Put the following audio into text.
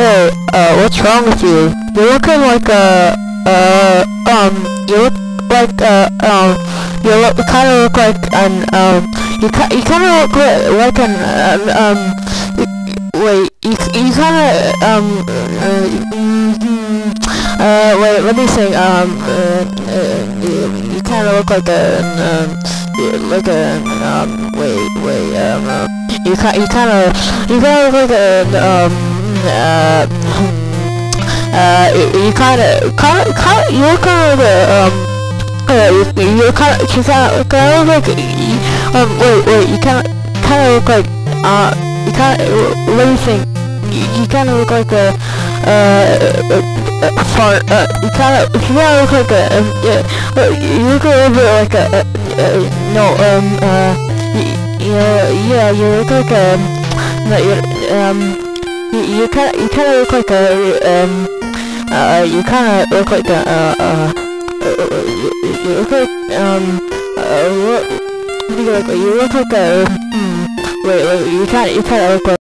Hey, what's wrong with you? You're looking like you look like, you kind of look like an, you kind of look like an, wait, you kind of, wait, let me think, you kind of look like you kind of look like let me think. You kind of look like a fart. You kind of look like you look a little bit like you look like you kind of look like you kind of look like you look like you look like wait, you kind of look like